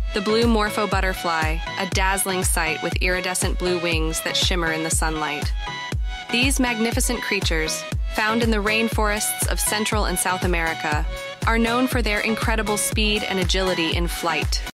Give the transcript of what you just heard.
The blue morpho butterfly, a dazzling sight with iridescent blue wings that shimmer in the sunlight. These magnificent creatures, found in the rainforests of Central and South America, are known for their incredible speed and agility in flight.